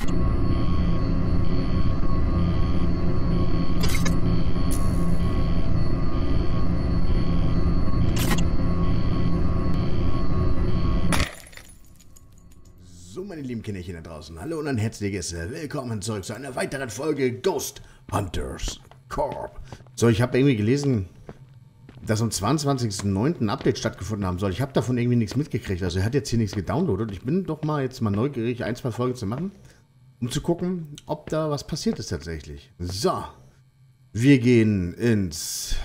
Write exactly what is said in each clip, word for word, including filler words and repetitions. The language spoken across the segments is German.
So, meine lieben Kinderchen da draußen, hallo und ein herzliches Willkommen zurück zu einer weiteren Folge Ghost Hunters Corp. So, ich habe irgendwie gelesen, dass am zweiundzwanzigsten neunten ein Update stattgefunden haben soll. Ich habe davon irgendwie nichts mitgekriegt, also er hat jetzt hier nichts gedownloadet. Ich bin doch mal jetzt mal neugierig, ein, zwei Folgen zu machen, um zu gucken, ob da was passiert ist tatsächlich. So, wir gehen ins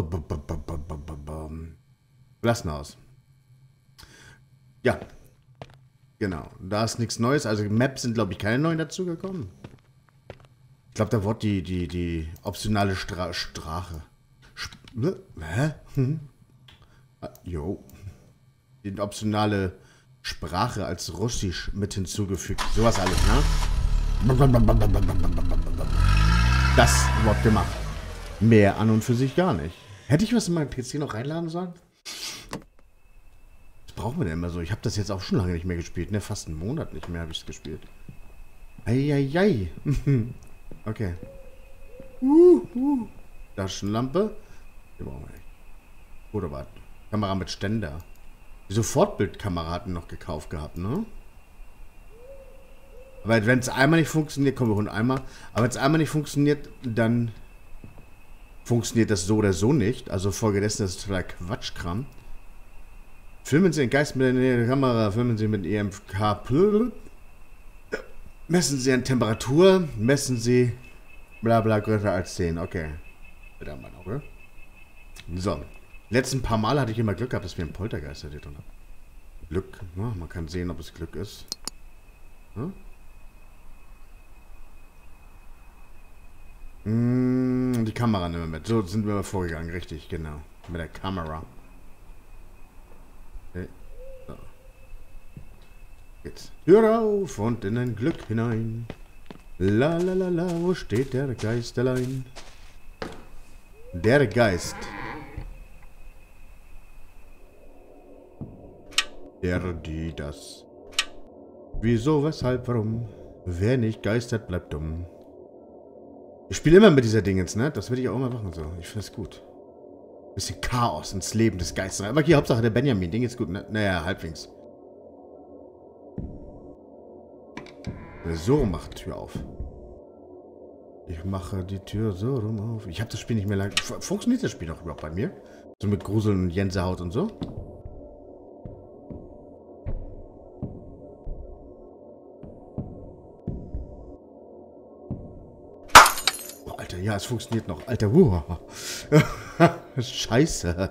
Glashaus. Ja. Genau, da ist nichts Neues. Also Maps sind, glaube ich, keine neuen dazugekommen. Ich glaube, da wurde die, die, die optionale Stra Strache. Sp Hä? Hm? Ah, jo. Die optionale Sprache als Russisch mit hinzugefügt. Sowas alles, ne? Das wird gemacht. Mehr an und für sich gar nicht. Hätte ich was in meinen P C noch reinladen sollen? Brauchen wir denn immer so? Ich habe das jetzt auch schon lange nicht mehr gespielt, ne? Fast einen Monat nicht mehr habe ich es gespielt. Eieiei. Okay. Uh, uh. Taschenlampe. Die brauchen wir nicht. Oder was? Kamera mit Ständer. Die Sofortbildkamera hatten noch gekauft gehabt, ne? Aber wenn es einmal nicht funktioniert, kommen wir holen einmal. Aber wenn es einmal nicht funktioniert, dann funktioniert das so oder so nicht. Also folgedessen ist das total Quatschkram. Filmen Sie den Geist mit der Kamera, filmen Sie mit E M K. Messen Sie an Temperatur, messen Sie bla bla größer als zehn. Okay. Wieder mal noch, oder? So. Letzten paar Mal hatte ich immer Glück gehabt, dass wir einen Poltergeist hier drin haben. Glück, ne? Man kann sehen, ob es Glück ist. Hm? Mm, die Kamera nehmen wir mit. So sind wir mal vorgegangen, richtig, genau. Mit der Kamera. Okay. So. Jetzt Tür auf und in ein Glück hinein. La la la la, wo steht der Geist allein? Der Geist. Der, die, das. Wieso, weshalb, warum? Wer nicht geistert, bleibt dumm. Ich spiele immer mit dieser Dingens, ne? Das will ich auch immer machen so. Ich finde es gut. Bisschen Chaos ins Leben des Geistes. Aber hier, Hauptsache der Benjamin. Ding ist gut, ne? Naja, halbwegs. So macht Tür auf. Ich mache die Tür so rum auf. Ich habe das Spiel nicht mehr lang. Funktioniert das Spiel noch überhaupt bei mir? So mit Gruseln und Gänsehaut und so? Oh, Alter, ja, es funktioniert noch. Alter, wow. Scheiße.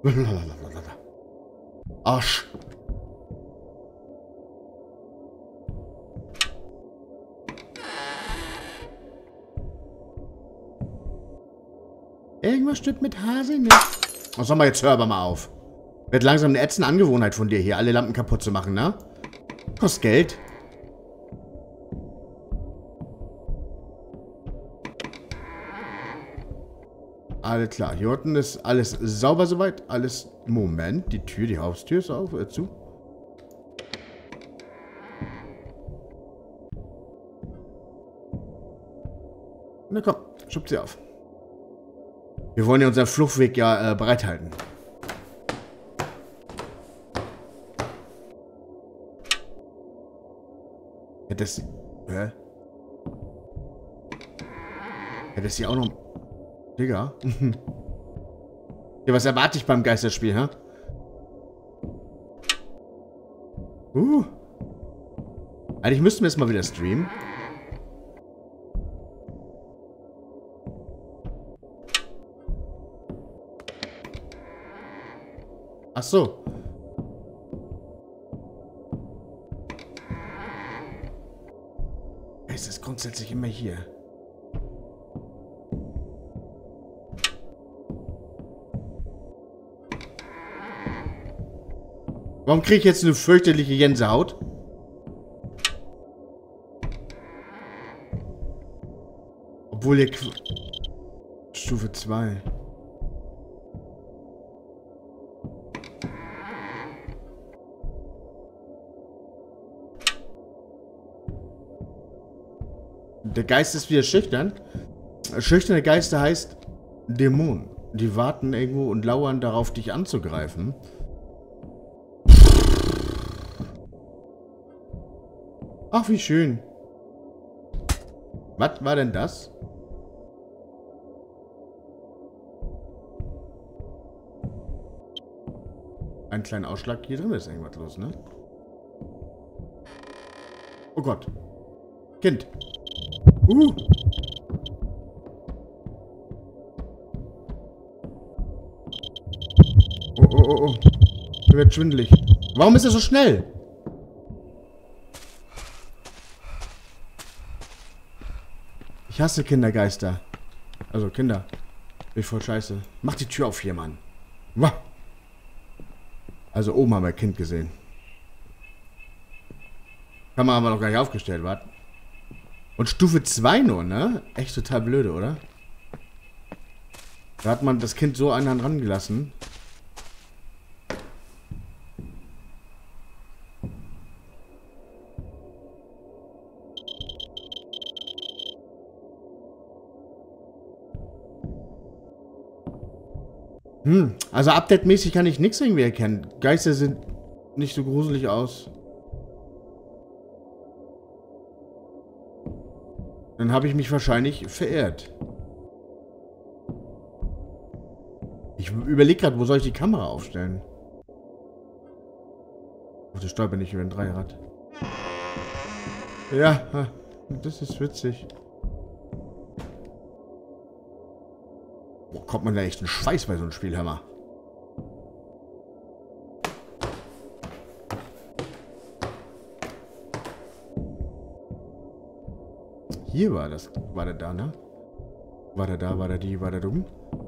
Arsch. Irgendwas stimmt mit Hase nicht. Oh, sag mal, jetzt hör aber mal auf. Wird langsam eine ätzende Angewohnheit von dir, hier alle Lampen kaputt zu machen, ne? Kostet Geld. Alles klar, hier unten ist alles sauber soweit. Alles. Moment, die Tür, die Haustür ist auf, äh, zu. Na komm, schub sie auf. Wir wollen ja unseren Fluchtweg ja äh, bereithalten. Hätte es. Hä? Hätte es hier auch noch. Digga. Ja, was erwarte ich beim Geisterspiel, hä? Uh. Eigentlich müssten wir es mal wieder streamen. Ach so. Es ist grundsätzlich immer hier. Warum kriege ich jetzt eine fürchterliche Gänsehaut? Obwohl ihr... Qu Stufe zwei. Der Geist ist wieder schüchtern. Schüchterne Geister heißt Dämonen. Die warten irgendwo und lauern darauf, dich anzugreifen. Ach, wie schön. Was war denn das? Ein kleiner Ausschlag. Hier drin ist irgendwas los, ne? Oh Gott. Kind. Uh. Oh, oh, oh, oh. Mir wird schwindelig. Warum ist er so schnell? Ich hasse Kindergeister. Also Kinder. Bin ich voll scheiße. Mach die Tür auf hier, Mann. Wah. Also oben haben wir ein Kind gesehen. Kamera haben wir noch gar nicht aufgestellt, warte. Und Stufe zwei nur, ne? Echt total blöde, oder? Da hat man das Kind so an Hand rangelassen. Hm, also update-mäßig kann ich nichts irgendwie erkennen. Geister sind nicht so gruselig aus. Dann habe ich mich wahrscheinlich verirrt. Ich überlege gerade, wo soll ich die Kamera aufstellen? Oh, das stolpert nicht über ein Dreirad. Ja, das ist witzig. Boah, kommt man da echt einen Schweiß bei so einem Spiel, hör mal. Hier war das. War der da, ne? War der da, war der die, war der dumm?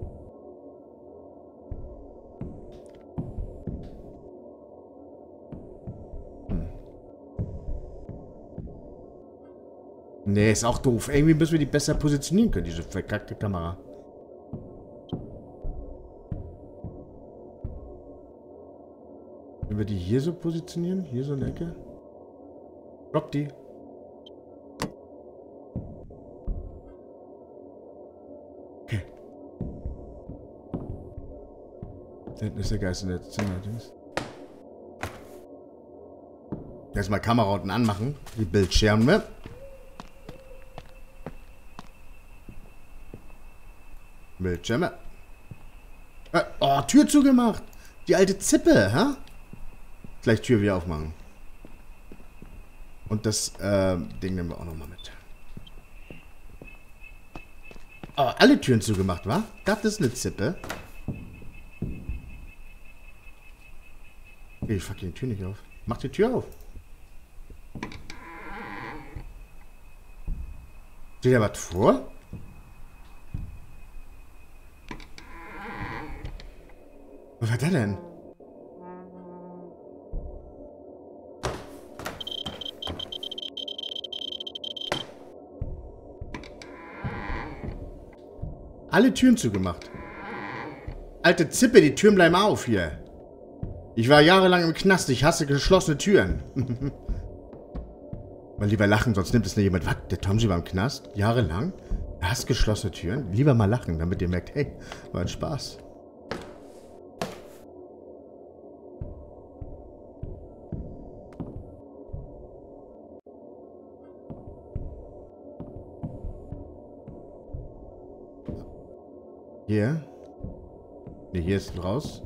Hm. Nee, ist auch doof. Irgendwie müssen wir die besser positionieren können, diese verkackte Kamera. Wenn wir die hier so positionieren, hier so in der Ecke. Drop die. Okay. Da hinten ist der Geist in der Zimmer. Erstmal Kamera unten anmachen. Die Bildschirme. Bildschirme. Äh, oh, Tür zugemacht. Die alte Zippe, hä? Gleich Tür wieder aufmachen. Und das äh, Ding nehmen wir auch nochmal mit. Oh, alle Türen zugemacht, wa? Gab es eine Zippe? Okay, ich fuck die Tür nicht auf. Mach die Tür auf. Steht da was vor? Was war das denn? Alle Türen zugemacht. Alte Zippe, die Türen bleiben auf hier. Ich war jahrelang im Knast. Ich hasse geschlossene Türen. Mal lieber lachen, sonst nimmt es nicht jemand. Was? Der Tomsi war im Knast? Jahrelang? Er hasst geschlossene Türen? Lieber mal lachen, damit ihr merkt, hey, war ein Spaß. Hier. Ne, hier ist raus.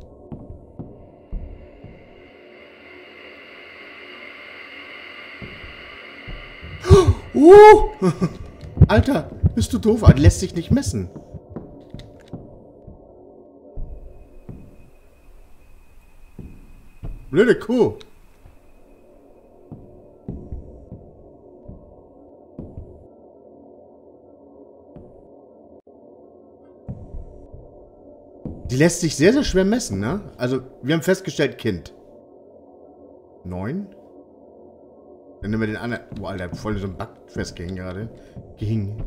Uh! Alter, bist du doof? Das lässt sich nicht messen. Blöde Kuh. Die lässt sich sehr, sehr schwer messen, ne? Also, wir haben festgestellt, Kind. Neun. Dann nehmen wir den anderen. Boah, Alter, voll in so einem Bug festgehängt gerade. Gehing.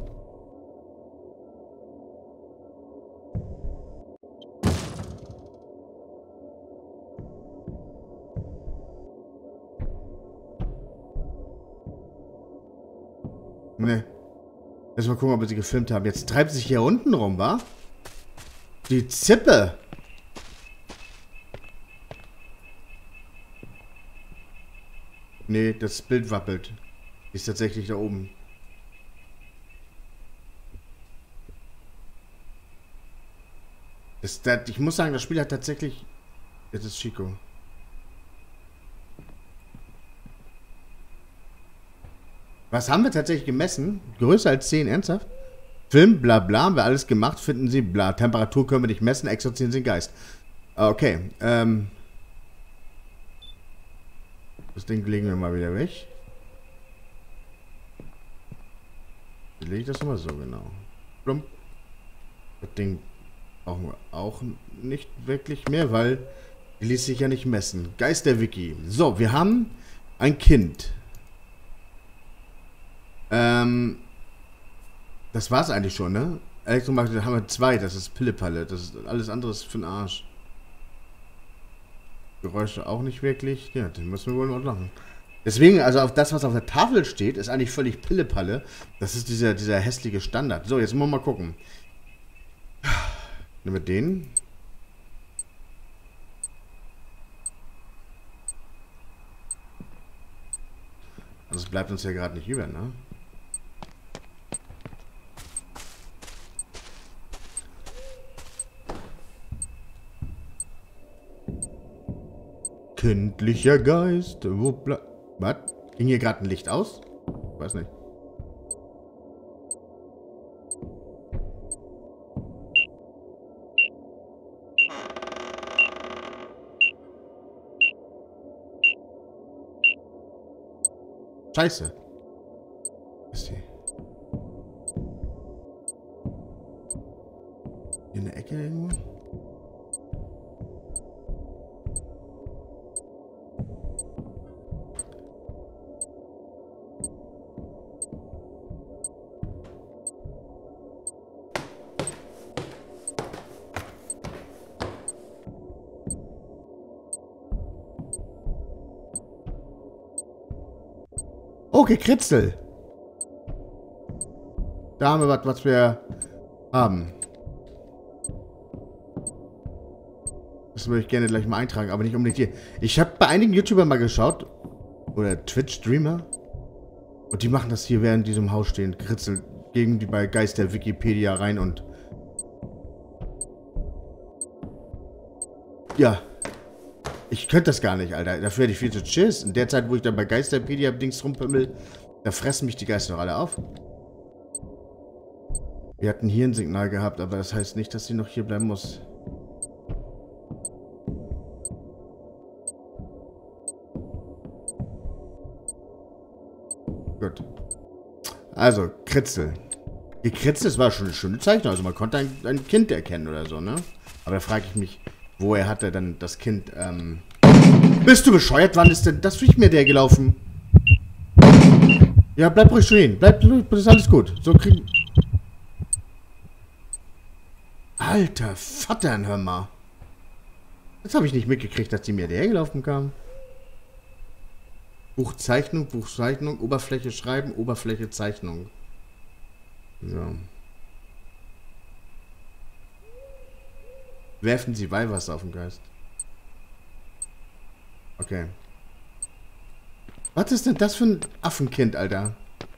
Ne. Erstmal gucken, ob wir sie gefilmt haben. Jetzt treibt sie sich hier unten rum, wa? Die Zippe. Nee, das Bild wappelt. Die ist tatsächlich da oben. Das, das, ich muss sagen, das Spiel hat tatsächlich... Jetzt ist Chico. Was haben wir tatsächlich gemessen? Größer als zehn, ernsthaft? Film, bla bla, haben wir alles gemacht, finden Sie, bla. Temperatur können wir nicht messen, exorzieren Sie den Geist. Okay, ähm... das Ding legen wir mal wieder weg. Wie lege ich das immer so genau? Plump. Das Ding brauchen wir auch nicht wirklich mehr, weil die ließ sich ja nicht messen. Geist der Wiki. So, wir haben ein Kind. Ähm, das war's eigentlich schon, ne? Elektromagnet haben wir zwei, das ist Pillepalle. Das ist alles andere ist für den Arsch. Geräusche auch nicht wirklich. Ja, den müssen wir wohl noch machen. Deswegen, also auf das, was auf der Tafel steht, ist eigentlich völlig Pillepalle. Das ist dieser, dieser hässliche Standard. So, jetzt wollen wir mal gucken. Nehmen wir den. Also es bleibt uns ja gerade nicht über, ne? Kindlicher Geist, wo bleibt... Was? Ging hier gerade ein Licht aus? Weiß nicht. Scheiße. Was ist die? Hier in der Ecke irgendwo? Okay, Kritzel. Da haben wir was, was wir haben. Das würde ich gerne gleich mal eintragen, aber nicht unbedingt hier. Ich habe bei einigen YouTubern mal geschaut. Oder Twitch-Streamer. Und die machen das hier während diesem Haus stehen. Kritzel. Gegen die bei Geist der Wikipedia rein und... Ja. Ich könnte das gar nicht, Alter. Dafür hätte ich viel zu Schiss. In der Zeit, wo ich dann bei Geisterpedia-Dings rumpimmel, da fressen mich die Geister noch alle auf. Wir hatten hier ein Signal gehabt, aber das heißt nicht, dass sie noch hier bleiben muss. Gut. Also, Kritzel. Die Kritzel, das war schon eine schöne Zeichnung. Also man konnte ein, ein Kind erkennen oder so, ne? Aber da frage ich mich, woher hat er dann das Kind, ähm... Bist du bescheuert? Wann ist denn das durch mir der gelaufen? Ja, bleib ruhig stehen. Bleib, das ist alles gut. So kriegen... Alter Vattern, hör mal. Jetzt habe ich nicht mitgekriegt, dass die mir dahergelaufen kam. Buchzeichnung, Buchzeichnung, Oberfläche schreiben, Oberfläche Zeichnung. So. Werfen Sie Weihwasser auf den Geist. Okay. Was ist denn das für ein Affenkind, Alter?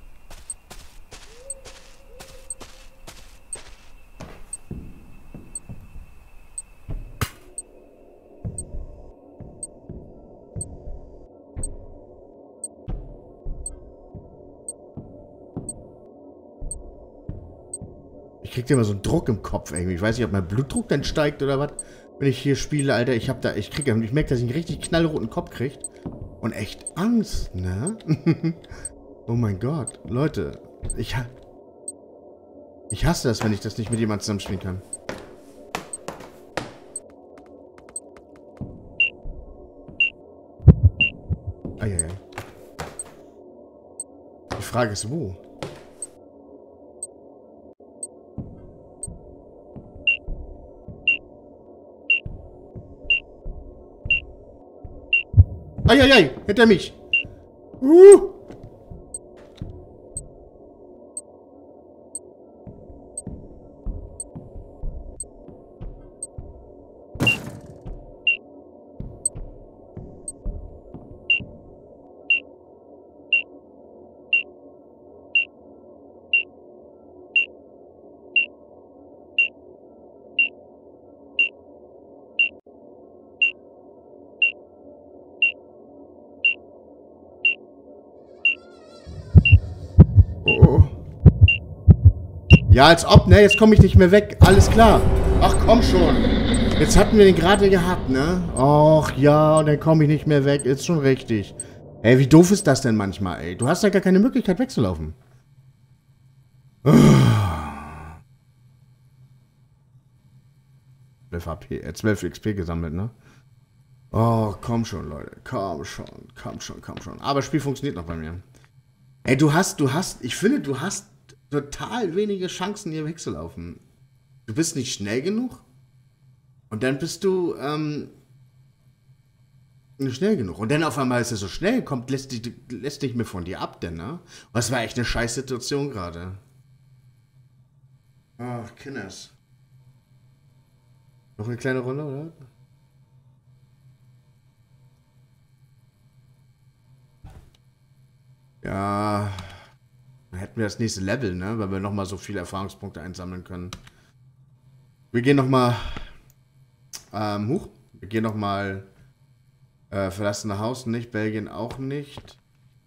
Ich krieg immer so einen Druck im Kopf irgendwie. Ich weiß nicht, ob mein Blutdruck dann steigt oder was. Wenn ich hier spiele, Alter, ich hab da, ich krieg, ich merke, dass ich einen richtig knallroten Kopf krieg. Und echt Angst, ne? Oh mein Gott. Leute, ich, ich hasse das, wenn ich das nicht mit jemandem zusammenspielen kann. Eieiei. Die Frage ist, wo? Eieiei, hinter mich. Uh. Ja, als ob, ne? Jetzt komme ich nicht mehr weg. Alles klar. Ach, komm schon. Jetzt hatten wir den gerade gehabt, ne? Ach, ja, und dann komme ich nicht mehr weg. Ist schon richtig. Ey, wie doof ist das denn manchmal, ey? Du hast ja gar keine Möglichkeit wegzulaufen. zwölf H P, äh, zwölf X P gesammelt, ne? Oh, komm schon, Leute. Komm schon, komm schon, komm schon. Aber das Spiel funktioniert noch bei mir. Ey, du hast, du hast, ich finde, du hast total wenige Chancen, hier wegzulaufen. Du bist nicht schnell genug. Und dann bist du, ähm, nicht schnell genug. Und dann auf einmal ist er so schnell, kommt, lässt, dich, lässt dich mir von dir ab, denn, ne? Was war echt eine scheiß Situation gerade. Ach, Kinders. Noch eine kleine Runde, oder? Ja. Dann hätten wir das nächste Level, ne? Weil wir nochmal so viele Erfahrungspunkte einsammeln können. Wir gehen nochmal. Ähm, huch. Wir gehen nochmal. Äh, verlassene Haus nicht. Belgien auch nicht.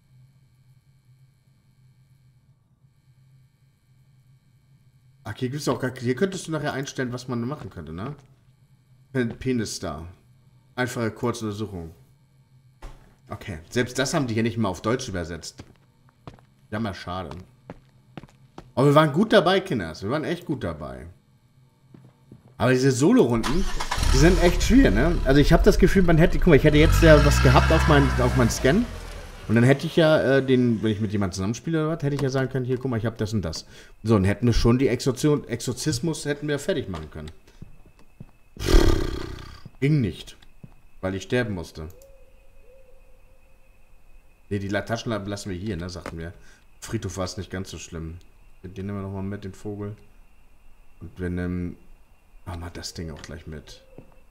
Ach, hier gibt's auch gar. Hier könntest du nachher einstellen, was man machen könnte, ne? Penis da. Einfache Kurzuntersuchung. Okay. Selbst das haben die hier nicht mal auf Deutsch übersetzt. Jammer, schade. Aber wir waren gut dabei, Kinders. Wir waren echt gut dabei. Aber diese Solo-Runden, die sind echt schwer, ne? Also ich habe das Gefühl, man hätte, guck mal, ich hätte jetzt ja was gehabt auf meinen auf meinen Scan. Und dann hätte ich ja äh, den, wenn ich mit jemandem zusammenspiele oder was, hätte ich ja sagen können, hier, guck mal, ich habe das und das. So, und hätten wir schon die Exorzation, Exorzismus hätten wir fertig machen können. Ging nicht. Weil ich sterben musste. Ne, die Taschenlampe lassen wir hier, ne, sagten wir. Friedhof war es nicht ganz so schlimm. Den nehmen wir nochmal mit, den Vogel. Und wir nehmen... Machen wir das Ding auch gleich mit.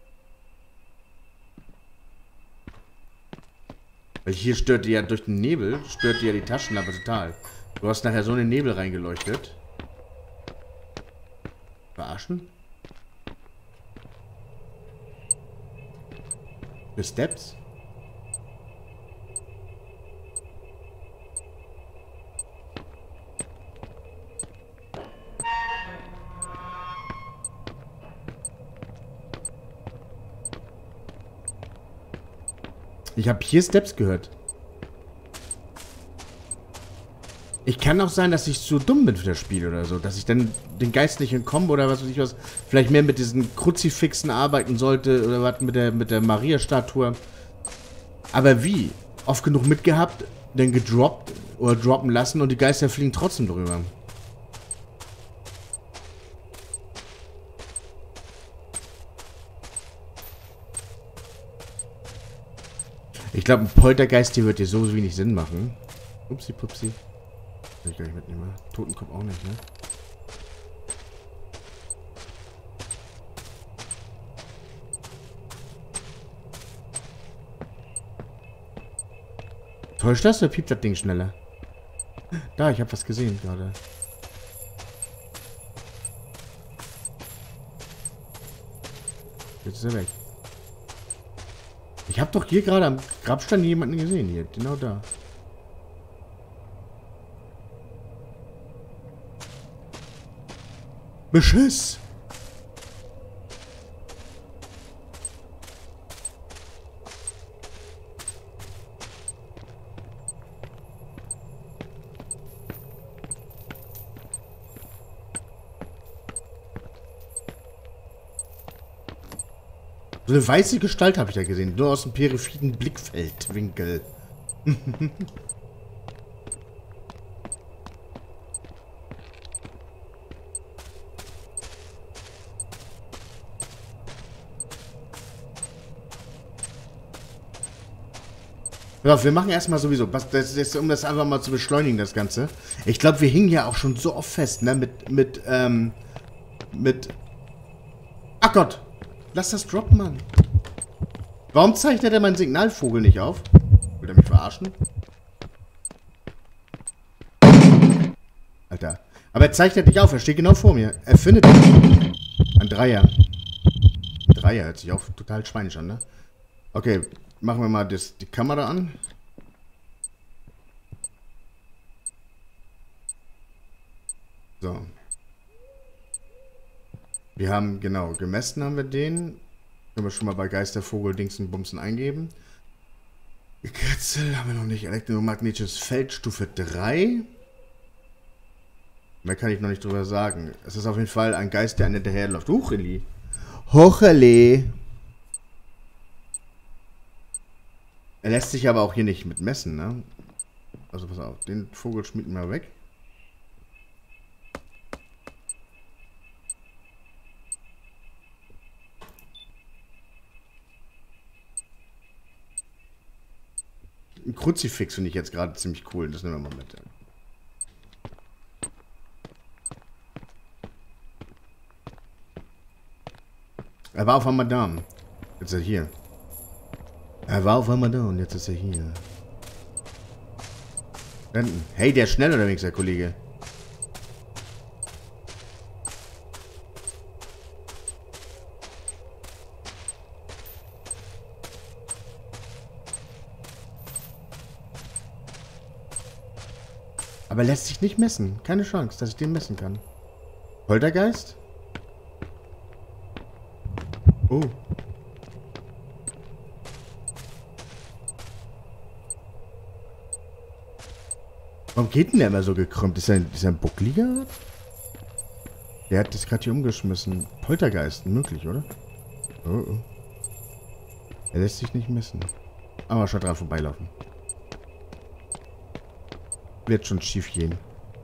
Weil hier stört die ja durch den Nebel, stört die ja die Taschenlampe total. Du hast nachher so einen Nebel reingeleuchtet. Verarschen? Für Steps? Ich habe hier Steps gehört. Ich kann auch sein, dass ich zu dumm bin für das Spiel oder so. Dass ich dann den Geist nicht entkomme oder was weiß ich was. Vielleicht mehr mit diesen Kruzifixen arbeiten sollte oder was mit der, mit der Maria-Statue. Aber wie? Oft genug mitgehabt, dann gedroppt oder droppen lassen und die Geister fliegen trotzdem drüber. Ich glaube, ein Poltergeist hier wird dir so wenig Sinn machen. Upsi, pupsi. Kann ich gar nicht mitnehmen. Totenkopf auch nicht, ne? Täuscht das oder piept das Ding schneller? Da, ich habe was gesehen gerade. Jetzt ist er weg. Ich habe doch hier gerade am Grabstein jemanden gesehen. Hier, genau da. Beschiss! So eine weiße Gestalt habe ich da gesehen. Nur aus dem peripheren Blickfeldwinkel. Ja, wir machen erstmal sowieso, was, das ist, um das einfach mal zu beschleunigen, das Ganze. Ich glaube, wir hingen ja auch schon so oft fest, ne? Mit, mit, ähm, mit... Ach Gott! Lass das droppen, Mann. Warum zeichnet er meinen Signalvogel nicht auf? Will er mich verarschen? Alter. Aber er zeichnet nicht auf, er steht genau vor mir. Er findet mich. Ein Dreier. Ein Dreier hört sich auch total schweinisch an, ne? Okay, machen wir mal das, die Kamera an. So. Wir haben, genau, gemessen haben wir den. Können wir schon mal bei Geistervogel Dingsen Bumsen eingeben. Kretzel haben wir noch nicht. Elektromagnetisches Feld Stufe drei. Mehr kann ich noch nicht drüber sagen. Es ist auf jeden Fall ein Geist, der an hinterherläuft. Hucheli. Hocheli. Er lässt sich aber auch hier nicht mit messen, ne? Also pass auf, den Vogel schmieden wir weg. Ein Kruzifix finde ich jetzt gerade ziemlich cool. Das nehmen wir mal mit. Er war auf einmal da. Jetzt ist er hier. Er war auf einmal da und jetzt ist er hier. Hey, der ist schnell unterwegs, der Kollege. Aber lässt sich nicht messen. Keine Chance, dass ich den messen kann. Poltergeist? Oh. Warum geht denn der immer so gekrümmt? Ist er, ist er ein Buckliger? Der hat das gerade hier umgeschmissen. Poltergeist, möglich, oder? Oh, oh. Er lässt sich nicht messen. Aber schon dran vorbeilaufen. Wird schon schief gehen.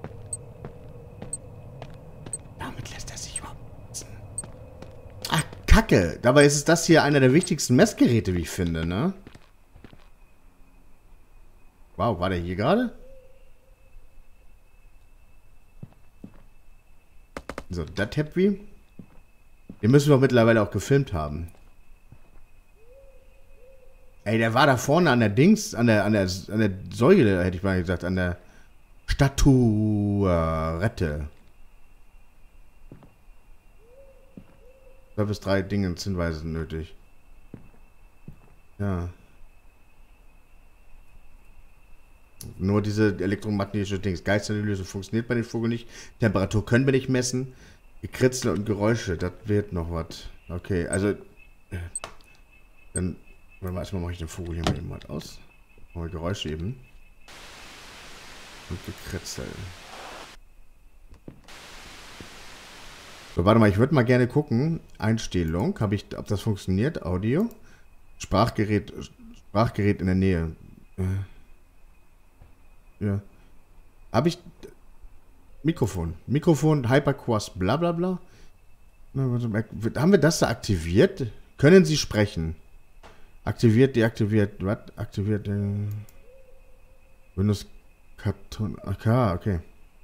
Damit lässt er sich überhaupt messen. Ach, Kacke. Dabei ist es das hier einer der wichtigsten Messgeräte, wie ich finde, ne? Wow, war der hier gerade? So, das habt wir. Den müssen wir doch mittlerweile auch gefilmt haben. Ey, der war da vorne an der Dings, an der, an der, an der Säule, hätte ich mal gesagt, an der Statuette. Zwei bis drei Dinge Hinweise nötig. Ja. Nur diese elektromagnetische Dings. Geisteranalyse funktioniert bei den Vogel nicht. Temperatur können wir nicht messen. Gekritzel und Geräusche, das wird noch was. Okay, also. Dann. Warte mal, erstmal mache ich den Vogel hier mal eben was aus. Mal Geräusche eben. Und Gekritzel. So, warte mal, ich würde mal gerne gucken. Einstellung. Habe ich, ob das funktioniert? Audio. Sprachgerät. Sprachgerät in der Nähe. Ja. Habe ich. Mikrofon. Mikrofon, Hyperquast, bla bla bla. Haben wir das da aktiviert? Können Sie sprechen? Aktiviert, deaktiviert. Was? Aktiviert. Äh, Windows Karton. Okay, okay.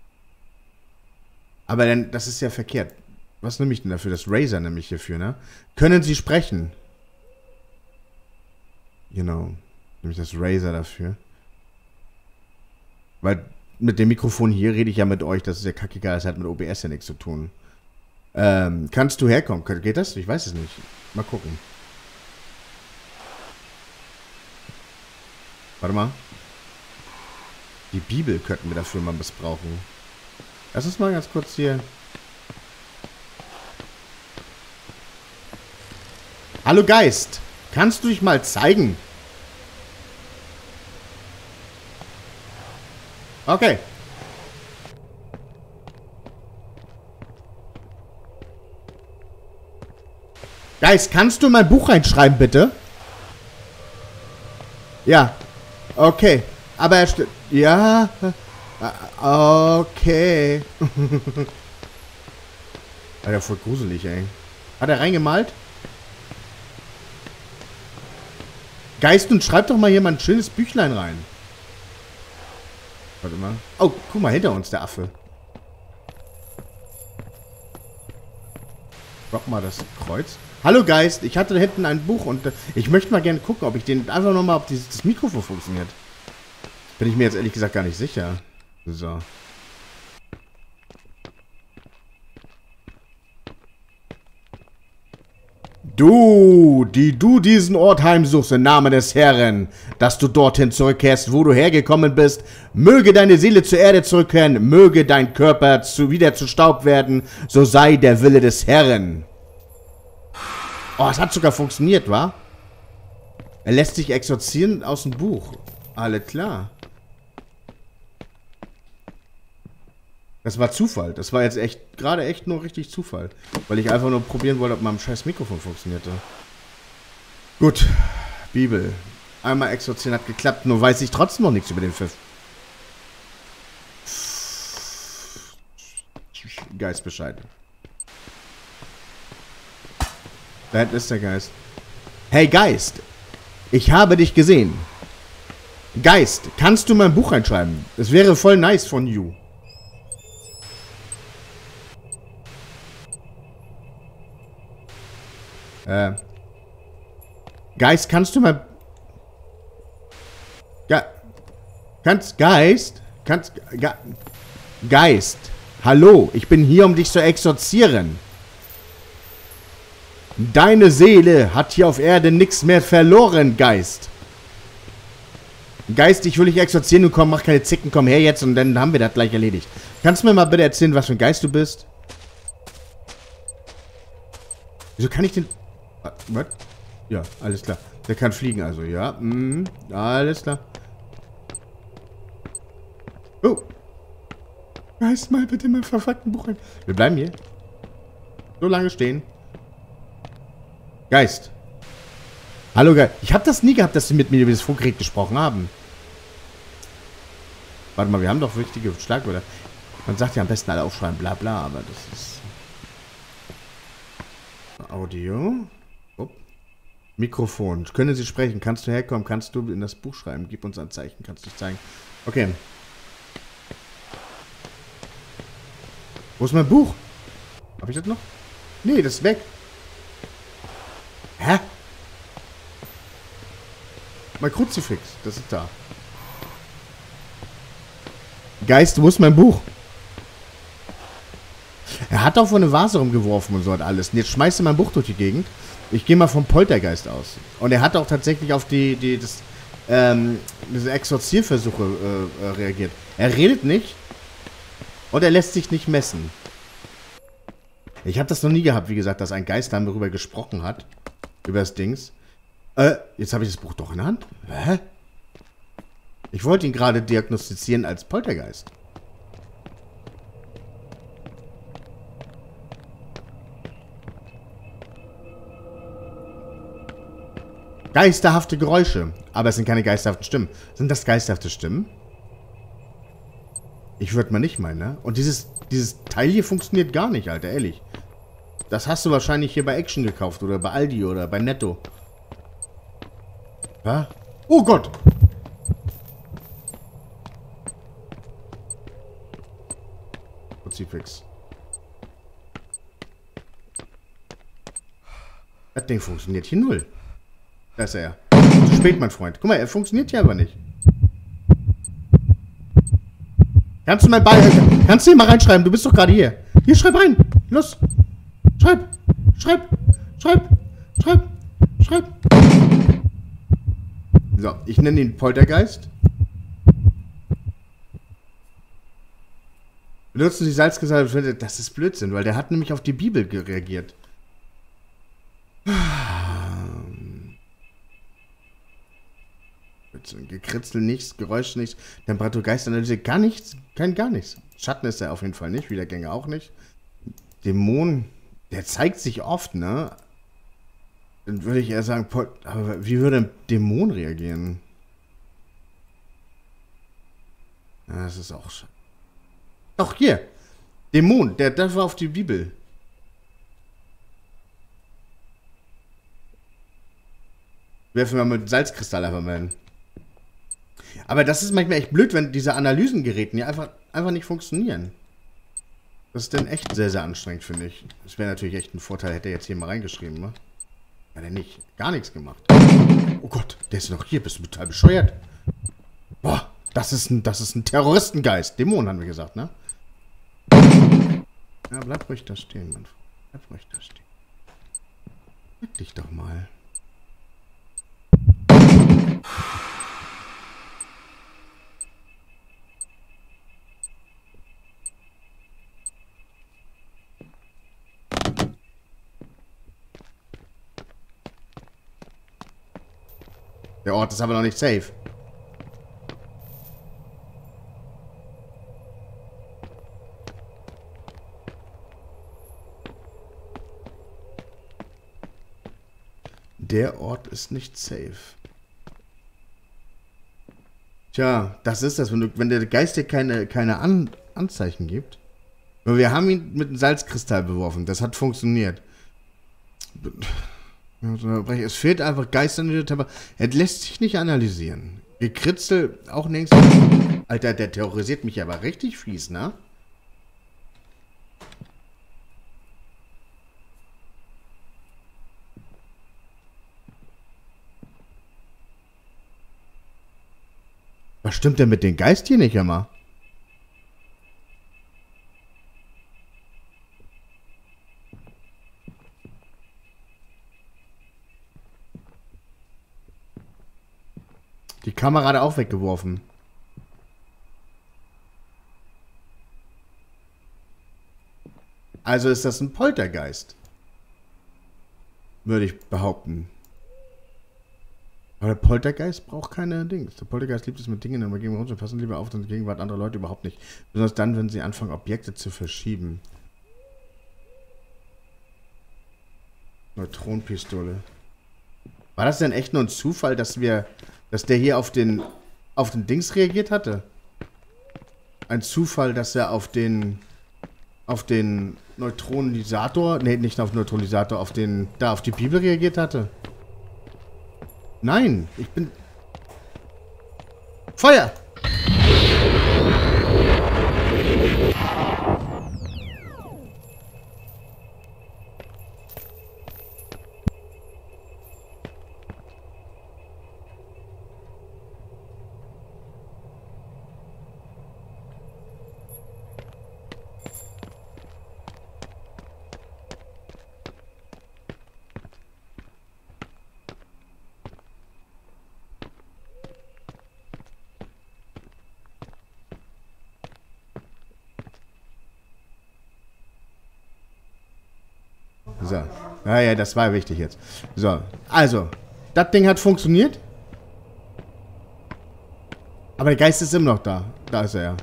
Aber dann, das ist ja verkehrt. Was nehme ich denn dafür? Das Razer nehme ich hierfür, ne? Können Sie sprechen? Genau. Nehme ich das Razer dafür. Weil mit dem Mikrofon hier rede ich ja mit euch. Das ist ja kackegal. Das hat mit O B S ja nichts zu tun. Ähm, kannst du herkommen? Geht das? Ich weiß es nicht. Mal gucken. Warte mal. Die Bibel könnten wir dafür mal missbrauchen. Lass uns mal ganz kurz hier. Hallo Geist. Kannst du dich mal zeigen? Okay. Geist, kannst du in mein Buch reinschreiben, bitte? Ja. Okay. Aber er steht. Ja. Okay. Alter, voll gruselig, ey. Hat er reingemalt? Geist, und schreib doch mal hier mal ein schönes Büchlein rein. Warte mal. Oh, guck mal, hinter uns, der Affe. Rock mal das Kreuz. Hallo Geist, ich hatte da hinten ein Buch und äh, ich möchte mal gerne gucken, ob ich den einfach nochmal, ob dieses, das Mikrofon funktioniert. Bin ich mir jetzt ehrlich gesagt gar nicht sicher. So. Du, die du diesen Ort heimsuchst im Namen des Herrn, dass du dorthin zurückkehrst, wo du hergekommen bist, möge deine Seele zur Erde zurückkehren, möge dein Körper zu, wieder zu Staub werden, so sei der Wille des Herrn. Oh, es hat sogar funktioniert, wa? Er lässt sich exorzieren aus dem Buch. Alles klar. Das war Zufall. Das war jetzt echt, gerade echt nur richtig Zufall. Weil ich einfach nur probieren wollte, ob mein scheiß Mikrofon funktionierte. Gut. Bibel. Einmal exorzieren hat geklappt, nur weiß ich trotzdem noch nichts über den Pfiff. Geist Bescheid. Da hinten ist der Geist. Hey Geist, ich habe dich gesehen. Geist, kannst du mein Buch reinschreiben? Das wäre voll nice von you. Äh. Geist, kannst du mein... Ge kannst... Geist? Kannst... Ge Geist. Hallo, ich bin hier, um dich zu exorzieren. Deine Seele hat hier auf Erde nichts mehr verloren, Geist. Geist, ich will dich exorzieren, du komm, mach keine Zicken, komm her jetzt und dann haben wir das gleich erledigt. Kannst du mir mal bitte erzählen, was für ein Geist du bist? Wieso kann ich den... Was? Ja, alles klar. Der kann fliegen also, ja. Mhm, alles klar. Oh. Geist, mal bitte mein verfuckten Buch rein. Wir bleiben hier. So lange stehen. Geist. Hallo, Geist. Ich habe das nie gehabt, dass sie mit mir über das Funkgerät gesprochen haben. Warte mal, wir haben doch wichtige Schlagwörter. Man sagt ja am besten alle aufschreiben, bla bla, aber das ist... Audio. Oh. Mikrofon. Können Sie sprechen? Kannst du herkommen? Kannst du in das Buch schreiben? Gib uns ein Zeichen. Kannst du dich zeigen? Okay. Wo ist mein Buch? Habe ich das noch? Nee, das ist weg. Hä? Mein Kruzifix. Das ist da. Geist, wo ist mein Buch? Er hat auch vor eine Vase rumgeworfen und so hat alles. Und jetzt schmeißt er mein Buch durch die Gegend. Ich gehe mal vom Poltergeist aus. Und er hat auch tatsächlich auf die, die das, ähm, diese Exorzierversuche äh, äh, reagiert. Er redet nicht. Und er lässt sich nicht messen. Ich habe das noch nie gehabt, wie gesagt, dass ein Geist darüber gesprochen hat. Über das Dings. Äh, jetzt habe ich das Buch doch in der Hand. Hä? Ich wollte ihn gerade diagnostizieren als Poltergeist. Geisterhafte Geräusche. Aber es sind keine geisterhaften Stimmen. Sind das geisterhafte Stimmen? Ich würde mal nicht meinen, ne? Und dieses, dieses Teil hier funktioniert gar nicht, Alter, ehrlich. Das hast du wahrscheinlich hier bei Action gekauft oder bei Aldi oder bei Netto. Was? Oh Gott! Kruzifix. Das Ding funktioniert hier null. Da ist er. Zu spät, mein Freund. Guck mal, er funktioniert hier aber nicht. Kannst du mal bei... Kannst du hier mal reinschreiben? Du bist doch gerade hier. Hier, schreib rein. Los. Schreib. Schreib. Schreib. Schreib. Schreib. So, ich nenne ihn Poltergeist. Benutzen Sie Salzgesalbe. Das ist Blödsinn, weil der hat nämlich auf die Bibel reagiert. Gekritzel nichts, Geräusch nichts, Temperatur, Geistanalyse, gar nichts, kein gar nichts. Schatten ist er auf jeden Fall nicht, Wiedergänge auch nicht. Dämon, der zeigt sich oft, ne? Dann würde ich eher sagen, aber wie würde ein Dämon reagieren? Ja, das ist auch schade. Doch, hier. Dämon, der, der war auf die Bibel. Werfen wir mit Salzkristall einfach mal hin. Aber das ist manchmal echt blöd, wenn diese Analysengeräten ja einfach, einfach nicht funktionieren. Das ist dann echt sehr, sehr anstrengend, finde ich. Das wäre natürlich echt ein Vorteil, hätte er jetzt hier mal reingeschrieben, ne? Hat er nicht. Gar nichts gemacht. Oh Gott, der ist noch hier. Bist du total bescheuert? Boah, das ist ein, das ist ein Terroristengeist. Dämon, haben wir gesagt, ne? Ja, bleib ruhig da stehen, Mann. Bleib ruhig da stehen. Reg dich doch mal. Der Ort ist aber noch nicht safe. Der Ort ist nicht safe. Tja, das ist das, wenn, du, wenn der Geist dir keine, keine An Anzeichen gibt. Wir haben ihn mit einem Salzkristall beworfen. Das hat funktioniert. Es fehlt einfach Geist an der Temperatur. Er lässt sich nicht analysieren. Gekritzel auch nirgends. Alter, der terrorisiert mich aber richtig fies, ne? Was stimmt denn mit dem Geist hier nicht immer? Die Kamera hat er auch weggeworfen. Also ist das ein Poltergeist. Würde ich behaupten. Aber der Poltergeist braucht keine Dings. Der Poltergeist liebt es mit Dingen in der Gegenwart zu passen lieber auf, und Gegenwart anderer Leute überhaupt nicht. Besonders dann, wenn sie anfangen, Objekte zu verschieben. Neutronenpistole. War das denn echt nur ein Zufall, dass wir, dass der hier auf den, auf den Dings reagiert hatte? Ein Zufall, dass er auf den, auf den Neutronisator, nee, nicht auf den Neutronisator, auf den, da auf die Bibel reagiert hatte? Nein, ich bin... Feuer! So. Ja, ja, das war wichtig jetzt. So. Also. Das Ding hat funktioniert. Aber der Geist ist immer noch da. Da ist er ja.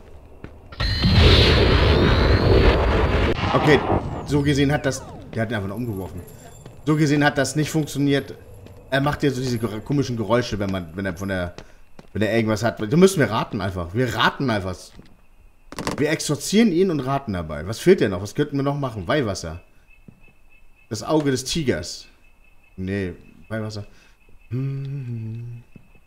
Okay. So gesehen hat das... Der hat ihn einfach nur umgeworfen. So gesehen hat das nicht funktioniert. Er macht ja so diese komischen Geräusche, wenn man... Wenn er von der... Wenn er irgendwas hat. Da müssen wir raten einfach. Wir raten einfach. Wir exorzieren ihn und raten dabei. Was fehlt denn noch? Was könnten wir noch machen? Weihwasser. Das Auge des Tigers. Nee, Weihwasser. Hm.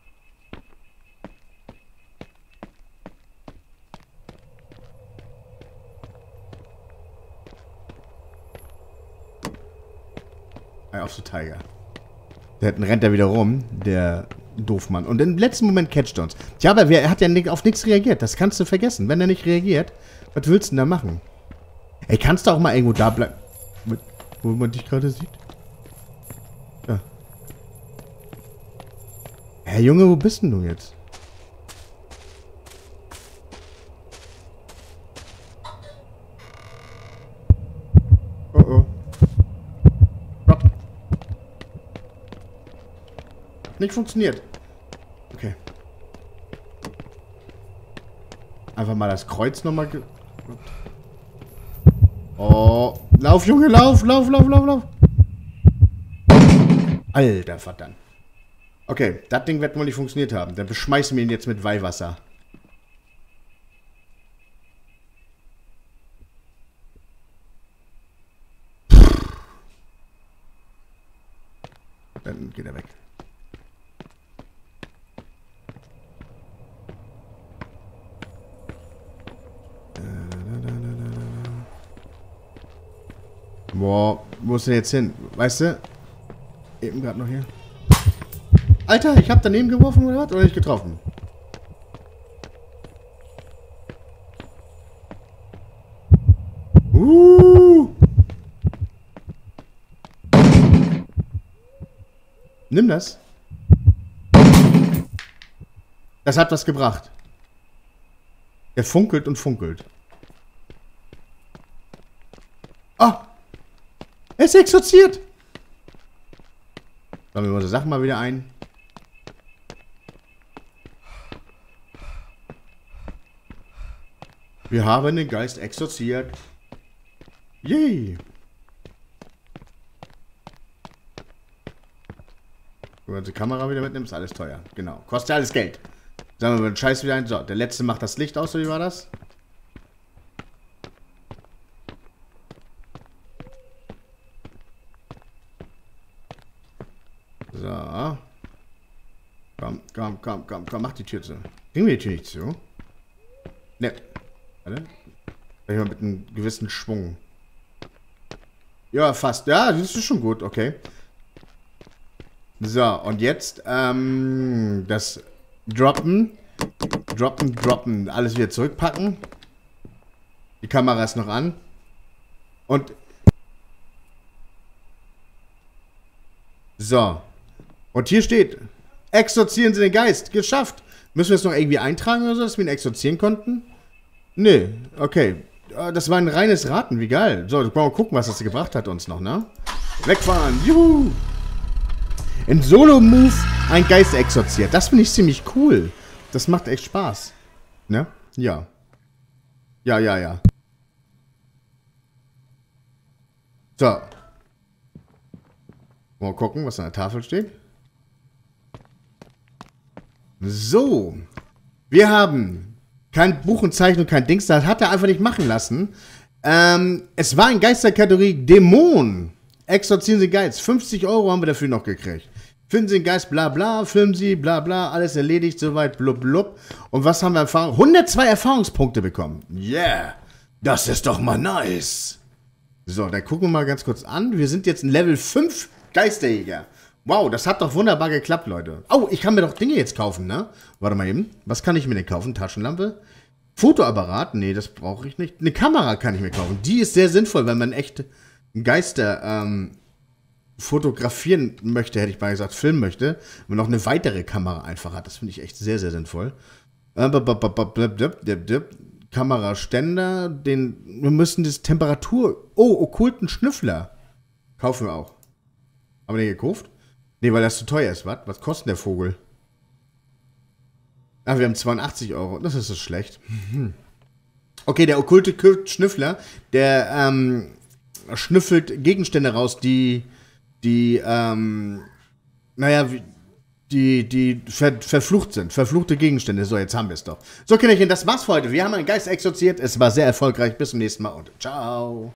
Eye of the Tiger. Der rennt da wieder rum, der Doofmann. Und im letzten Moment catcht er uns. Ja, aber er hat ja auf nichts reagiert. Das kannst du vergessen. Wenn er nicht reagiert, was willst du denn da machen? Ey, kannst du auch mal irgendwo da bleiben? Wo man dich gerade sieht. Ja. Herr Junge, wo bist denn du jetzt? Oh oh. Gott. Nicht funktioniert. Okay. Einfach mal das Kreuz nochmal ge... Oh, lauf, Junge, lauf, lauf, lauf, lauf, lauf. Alter, verdammt. Okay, das Ding wird wohl nicht funktioniert haben. Dann beschmeißen wir ihn jetzt mit Weihwasser. Dann geht er weg. Boah, wo ist der jetzt hin? Weißt du? Eben gerade noch hier. Alter, ich hab daneben geworfen oder was? Oder nicht getroffen? Uh! Nimm das. Das hat was gebracht. Er funkelt und funkelt. Oh! Er ist exorziert! Sammeln wir unsere Sachen mal wieder ein. Wir haben den Geist exorziert. Yay! Wenn man die Kamera wieder mitnimmt, ist alles teuer. Genau. Kostet alles Geld. Sagen wir den Scheiß wieder ein. So, der letzte macht das Licht aus, oder wie war das? So. Komm, komm, komm, komm, komm, mach die Tür zu. Kriegen wir die Tür nicht zu? Ne. Warte. Vielleicht mal mit einem gewissen Schwung. Ja, fast. Ja, das ist schon gut, okay. So, und jetzt, ähm, das Droppen. Droppen, droppen. Alles wieder zurückpacken. Die Kamera ist noch an. Und. So. Und hier steht, exorzieren Sie den Geist. Geschafft. Müssen wir es noch irgendwie eintragen oder so, dass wir ihn exorzieren konnten? Nee, okay. Das war ein reines Raten, wie geil. So, jetzt wollen wir mal gucken, was das gebracht hat uns noch, ne? Wegfahren, juhu! In Solo-Move ein Geist exorziert. Das finde ich ziemlich cool. Das macht echt Spaß. Ne? Ja. Ja, ja, ja. So. Mal gucken, was an der Tafel steht. So. Wir haben kein Buch und Zeichnung, kein Dings. Das hat er einfach nicht machen lassen. Ähm, es war in Geisterkategorie Dämon. Exorzieren Sie Geist. fünfzig Euro haben wir dafür noch gekriegt. Finden Sie den Geist, bla bla, filmen Sie, bla bla, alles erledigt, soweit, blub blub. Und was haben wir erfahren? hundertzwei Erfahrungspunkte bekommen. Yeah, das ist doch mal nice. So, dann gucken wir mal ganz kurz an. Wir sind jetzt in Level fünf Geisterjäger. Wow, das hat doch wunderbar geklappt, Leute. Oh, ich kann mir doch Dinge jetzt kaufen, ne? Warte mal eben. Was kann ich mir denn kaufen? Taschenlampe? Fotoapparat? Nee, das brauche ich nicht. Eine Kamera kann ich mir kaufen. Die ist sehr sinnvoll, wenn man echt Geister, ähm, fotografieren möchte, hätte ich mal gesagt, filmen möchte, und noch eine weitere Kamera einfach hat. Das finde ich echt sehr, sehr sinnvoll. Kameraständer, den, wir müssen das Temperatur, oh, okkulten Schnüffler. Kaufen wir auch. Haben wir den gekauft? Nee, weil das zu teuer ist, was? Was kostet der Vogel? Ah, wir haben zweiundachtzig Euro. Das ist so schlecht. Okay, der okkulte Schnüffler, der, ähm, schnüffelt Gegenstände raus, die die, ähm, naja, die, die ver verflucht sind. Verfluchte Gegenstände. So, jetzt haben wir es doch. So, Kinderchen, das war's für heute. Wir haben einen Geist exorziert. Es war sehr erfolgreich. Bis zum nächsten Mal und ciao.